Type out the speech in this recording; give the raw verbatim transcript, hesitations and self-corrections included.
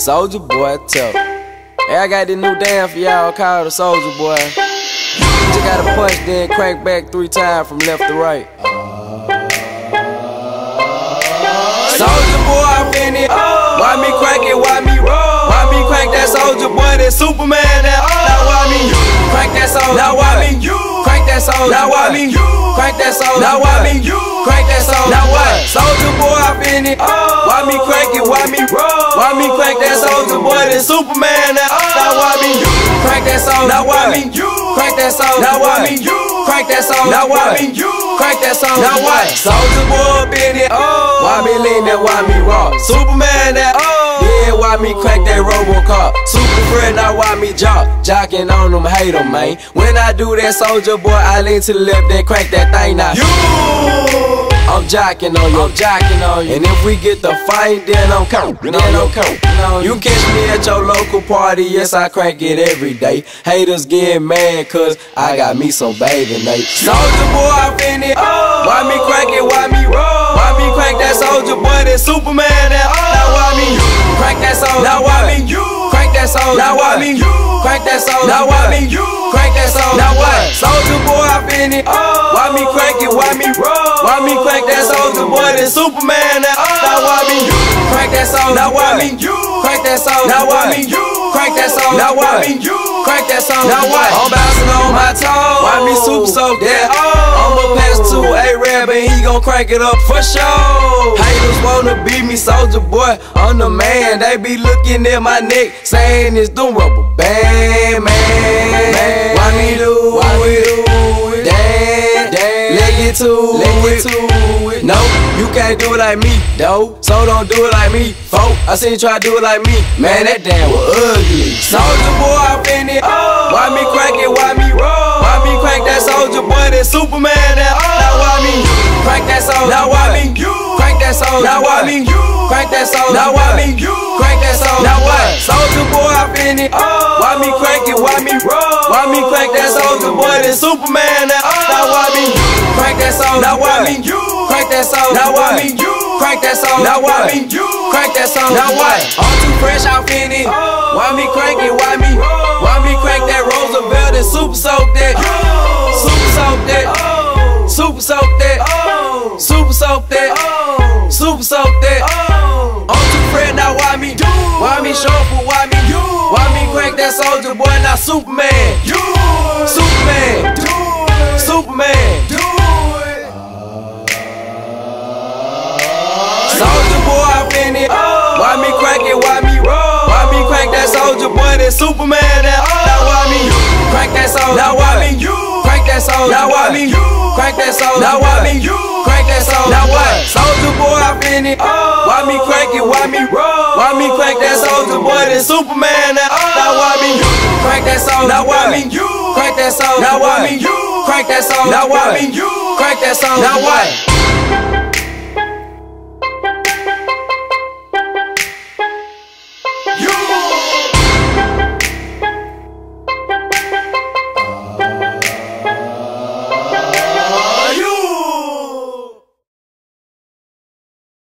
Soulja Boy tough. Hey, I got this new dance for y'all called the Soulja Boy. You just gotta punch, then crank back three times from left to right. Soulja Boy, I finish. Why me crank it? Why me roll? Why me crank that Soulja Boy? That Superman? That now why me crank that Soulja? Now why me crank that Soulja? Now why me crank that Soulja? Now why me crank that Soulja? Now what? Soulja Boy, I finish. Why me crank it? Why me roll? Why me crank that Soulja Boy? That Superman? That now why me crank that Soulja? Now why me crank that Soulja? Now why me crank that Soulja? Now why me crank that Soulja? Now what? Soulja Boy, finish. Why me lean that? Why me rock? Superman? That yeah, why me crank that Robocop? Super friend, now why me jock? Jocking on them, hate them, man. When I do that Soulja Boy, I lean to the left, then crank that thing now. You, I'm jocking on you, I'm jocking on you. And if we get the fight, then I'm coming, then I'm coming. You catch me at your local party, yes, I crank it every day. Haters get mad, cause I got me some bathing Nate. Soulja Boy, I finish. Why me crank it, why me roll? Why me crank that Soulja Boy, that Superman? That now why me crank that Soulja? Now why me crank that Soulja? Now why me crank that Soulja? Now why me crank that Soulja? Now what? Soulja Boy, I finish. Why me crank it? Why me roll? Why me crank that Soulja Boy? That Superman? That now why me crank that Soulja? Now why me crank that Soulja? Now why me crank that Soulja? Now why me crank that Soulja? Now what? I'm bouncing on my toes. Why me super soak that? I'ma pass to A-Rab and he gon' crank it up for sure. Haters wanna beat me, Soulja Boy, I'm the man. They be looking at my neck, saying it's the rubber band, man. Why me do it? Damn, damn. Let get to it. No, you can't do it like me, though. So don't do it like me, folk. I seen you try to do it like me. Man, that damn was ugly. Soulja Boy, I finish. Why me crank it? Why me roll? Why me crank that Soulja Boy? That Superman? That now why me crank that Soulja? Now why me crank that Soulja? Now why me crank that Soulja? Now why me crank that Soulja? Now what? Soulja Boy, I finish. Why me crank it? Why me roll? Why me crank that Soulja Boy? That Superman? That now why me crank that Soulja? Now why me crank that Soulja? Now why me crank that Soulja? Now why me crank that Soulja? Now what? I'm too fresh, I finish. Why me crank it? Why me? Why me crank that Roosevelt and super soak that? Super soak that. Super soak that. Super soak that. Super soak that. I'm too fresh, now why me? Why me shuffle? Why me? Why me crank that Soulja Boy? Now Superman. Superman. Superman. Soulja Boy, I finish. Why me crank it? Why me roll? Why me crank that Soulja Boy? That Superman? That now why me crank that Soulja? Now why me crank that Soulja? Now why me crank that Soulja? Now why me crank that Soulja? Now what? Soulja Boy, I finish. Why me crank it? Why me roll? Why me crank that Soulja Boy? That Superman? That now why me crank that Soulja? Now why me crank that Soulja? Now why me crank that Soulja? Now why me crank that Soulja? Now what?